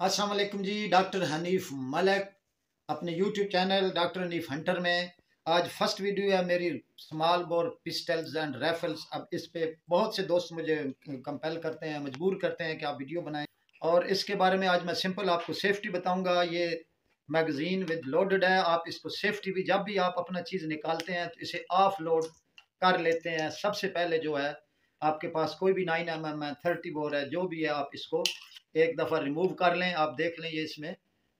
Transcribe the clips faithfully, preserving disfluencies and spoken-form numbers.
अस्सलाम वालेकुम जी। डॉक्टर हनीफ मलिक अपने YouTube channel doctor Hanif hunter में आज फर्स्ट वीडियो है मेरी small bore pistols and rifles. अब इस पे बहुत से दोस्त मुझे कंपेल करते हैं, मजबूर करते हैं कि आप वीडियो बनाएं, और इसके बारे में आज मैं सिंपल आपको सेफ्टी बताऊंगा। ये मैगजीन विद लोडेड है। आप इसको सेफ्टी भी, जब भी आप अपना चीज़ निकालते हैं तो इसे ऑफ लोड कर लेते हैं। सबसे पहले जो है, आपके पास कोई भी नाइन एम एम है, थर्टी बोर है, जो भी है, आप इसको एक दफ़ा रिमूव कर लें। आप देख लें ये इसमें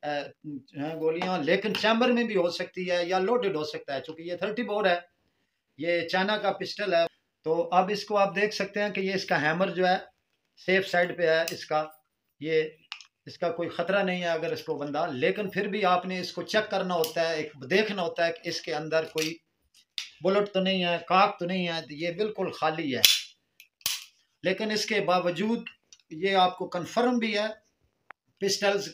गोलियां, लेकिन चैम्बर में भी हो सकती है या लोडेड हो सकता है। चूंकि ये थर्टी बोर है, ये चाइना का पिस्टल है, तो अब इसको आप देख सकते हैं कि ये इसका हैमर जो है सेफ साइड पे है। इसका ये इसका कोई ख़तरा नहीं है अगर इसको बंदा, लेकिन फिर भी आपने इसको चेक करना होता है, एक देखना होता है कि इसके अंदर कोई बुलेट तो नहीं है, काक तो नहीं है। तो ये बिल्कुल खाली है, लेकिन इसके बावजूद ये आपको कंफर्म भी है पिस्टल्स।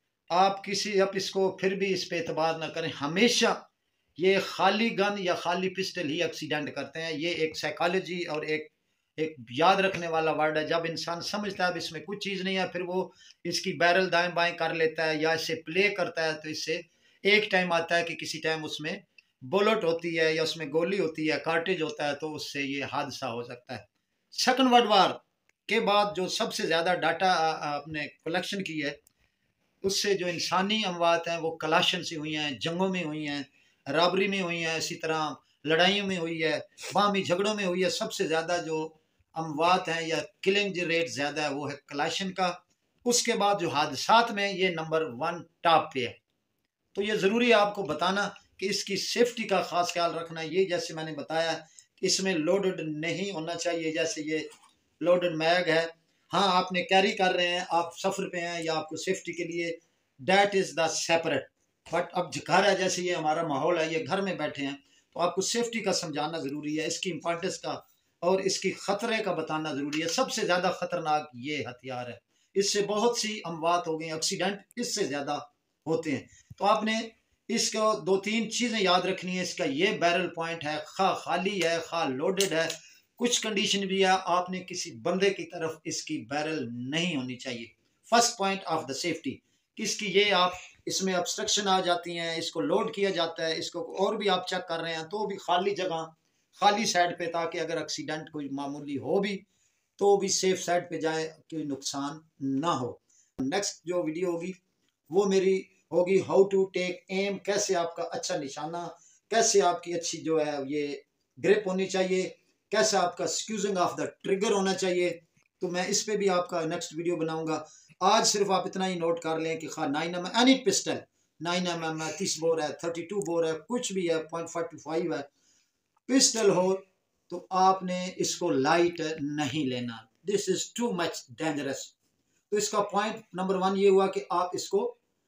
आप किसी अब इसको फिर भी इस पे एतबार ना करें। हमेशा ये खाली गन या खाली पिस्टल ही एक्सीडेंट करते हैं। ये एक साइकोलॉजी और एक एक याद रखने वाला वर्ड है। जब इंसान समझता है अब इसमें कुछ चीज़ नहीं है, फिर वो इसकी बैरल दाएं बाएं कर लेता है या इसे प्ले करता है, तो इससे एक टाइम आता है कि किसी टाइम उसमें बुलेट होती है या उसमें गोली होती है, कार्टेज होता है, तो उससे ये हादसा हो सकता है। सेकंड वर्ल्ड वार के बाद जो सबसे ज़्यादा डाटा आपने कलेक्शन की है, उससे जो इंसानी अमवात हैं वो कलाशन से हुई हैं, जंगों में हुई हैं, रॉबरी में हुई हैं, इसी तरह लड़ाइयों में हुई है, बाहमी झगड़ों में हुई है। सबसे ज़्यादा जो अमवात हैं या किलिंग जो रेट ज़्यादा है वो है कलाशन का। उसके बाद जो हादसात में ये नंबर वन टॉप पे है। तो ये ज़रूरी है आपको बताना कि इसकी सेफ्टी का ख़ास ख्याल रखना। ये जैसे मैंने बताया, इसमें लोडेड नहीं होना चाहिए। जैसे ये लोडेड मैग है, हाँ आपने कैरी कर रहे हैं, आप सफ़र पे हैं या आपको सेफ्टी के लिए, that is the separate. But अब घर है, जैसे ये हमारा माहौल है, ये घर में बैठे हैं, तो आपको सेफ्टी का समझाना ज़रूरी है, इसकी इम्पोर्टेंस का और इसकी ख़तरे का बताना ज़रूरी है। सबसे ज़्यादा ख़तरनाक ये हथियार है, इससे बहुत सी अमवात हो गई, एक्सीडेंट इससे ज़्यादा होते हैं। तो आपने इसको दो तीन चीज़ें याद रखनी है। इसका ये बैरल पॉइंट है, खा खाली है, खा लोडेड है। कुछ कंडीशन भी है, आपने किसी बंदे की तरफ इसकी बैरल नहीं होनी चाहिए। First point of the safety किसकी, ये आप इसमें ऑब्स्ट्रक्शन आ जाती हैं, इसको लोड किया जाता है, इसको और भी आप चेक कर रहे हैं तो भी खाली जगह, खाली साइड पे, ताकि अगर एक्सीडेंट कोई मामूली हो भी तो भी सेफ साइड पे जाए, कोई नुकसान ना हो। नेक्स्ट जो वीडियो होगी वो मेरी होगी हाउ टू टेक एम, कैसे आपका अच्छा निशाना, कैसे आपकी अच्छी जो है ये ग्रिप होनी चाहिए, कैसा आपका स्क्यूजिंग ऑफ द ट्रिगर होना चाहिए। तो मैं इस पे भी आपका नेक्स्ट वीडियो बनाऊंगा। आज सिर्फ आप इतना ही नोट कर लें कि खा nine M any pistol, nine M M है, तीस बोर है, थर्टी टू बोर है, कुछ भी है, पॉइंट फोर्टी फाइव है, पिस्टल हो तो आपने इसको लाइट नहीं लेना। This is too much dangerous. तो इसका पॉइंट नंबर वन ये हुआ कि आप इसको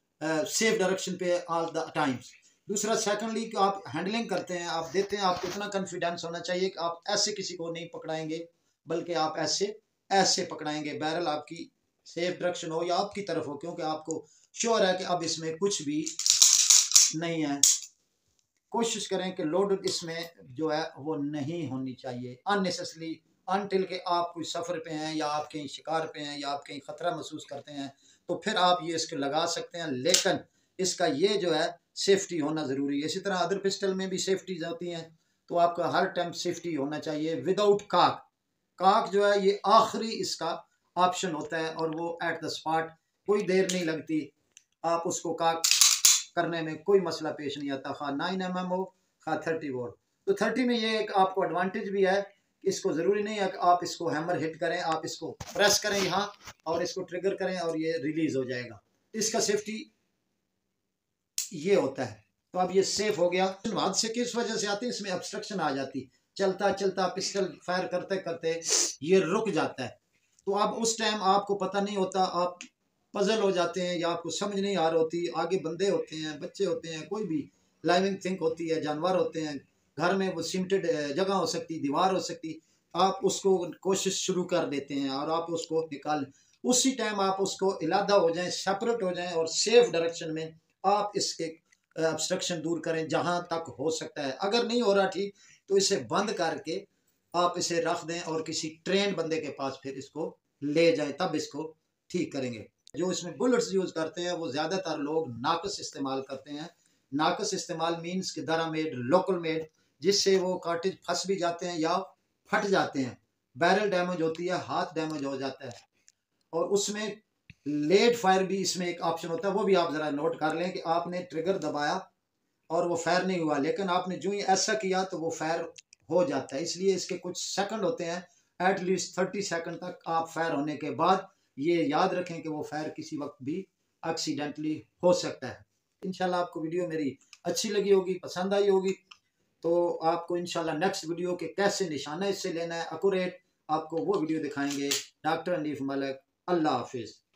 सेफ uh, डायरेक्शन पे ऑल द टाइम्स। दूसरा, सेकंडली, कि आप हैंडलिंग करते हैं, आप देते हैं, आपको इतना कॉन्फिडेंस होना चाहिए कि आप ऐसे किसी को नहीं पकड़ाएंगे, बल्कि आप ऐसे ऐसे पकड़ाएंगे, बैरल आपकी सेफ डायरेक्शन हो या आपकी तरफ हो, क्योंकि आपको श्योर है कि अब इसमें कुछ भी नहीं है। कोशिश करें कि लोड इसमें जो है वो नहीं होनी चाहिए अननेसेसरी, अनटिल के आप कोई सफ़र पे हैं या आप कहीं शिकार पे हैं या आप कहीं ख़तरा महसूस करते हैं, तो फिर आप ये इसके लगा सकते हैं। लेकिन इसका ये जो है सेफ्टी होना ज़रूरी है। इसी तरह अदर पिस्टल में भी सेफ्टीज होती हैं, तो आपका हर टाइम सेफ्टी होना चाहिए। विदाउट काक, काक जो है ये आखिरी इसका ऑप्शन होता है, और वो एट द स्पॉट, कोई देर नहीं लगती, आप उसको काक करने में कोई मसला पेश नहीं आता, खा नाइन एम एम हो, खा थर्टी वोल्ट। तो थर्टी में ये एक आपको एडवांटेज भी है, इसको ज़रूरी नहीं है कि आप इसको हैमर हिट करें, आप इसको प्रेस करें यहाँ और इसको ट्रिगर करें और ये रिलीज हो जाएगा। इसका सेफ्टी ये होता है। तो अब ये सेफ हो गया। हादसे किस वजह से आते हैं, इसमें ऑब्स्ट्रक्शन आ जाती, चलता चलता पिस्टल फायर करते करते ये रुक जाता है। तो अब उस टाइम आपको पता नहीं होता, आप पजल हो जाते हैं या आपको समझ नहीं आ रही होती, आगे बंदे होते हैं, बच्चे होते हैं, कोई भी लाइविंग थिंक होती है, जानवर होते हैं, घर में वो सीमेंटेड जगह हो सकती, दीवार हो सकती, आप उसको कोशिश शुरू कर देते हैं और आप उसको निकाल, उसी टाइम आप उसको इलादा हो जाएं, सेपरेट हो जाएं और सेफ डायरेक्शन में आप इसके ऑब्स्ट्रक्शन दूर करें जहां तक हो सकता है। अगर नहीं हो रहा ठीक, तो इसे बंद करके आप इसे रख दें और किसी ट्रेन बंदे के पास फिर इसको ले जाएं, तब इसको ठीक करेंगे। जो इसमें बुलेट्स यूज़ करते हैं वो ज़्यादातर लोग नाकस इस्तेमाल करते हैं। नाकस इस्तेमाल मीन्स कि दरा मेड, लोकल मेड, जिससे वो कार्टिज फंस भी जाते हैं या फट जाते हैं, बैरल डैमेज होती है, हाथ डैमेज हो जाता है। और उसमें लेट फायर भी इसमें एक ऑप्शन होता है, वो भी आप ज़रा नोट कर लें कि आपने ट्रिगर दबाया और वो फायर नहीं हुआ, लेकिन आपने जो ही ऐसा किया तो वो फायर हो जाता है। इसलिए इसके कुछ सेकंड होते हैं, एटलीस्ट थर्टी सेकंड तक आप फायर होने के बाद ये याद रखें कि वो फायर किसी वक्त भी एक्सीडेंटली हो सकता है। इंशाल्लाह आपको वीडियो मेरी अच्छी लगी होगी, पसंद आई होगी, तो आपको इंशाल्लाह नेक्स्ट वीडियो के कैसे निशाना इससे लेना है एक्यूरेट, आपको वो वीडियो दिखाएंगे डॉक्टर हनीफ मलिक। अल्लाह हाफिज़।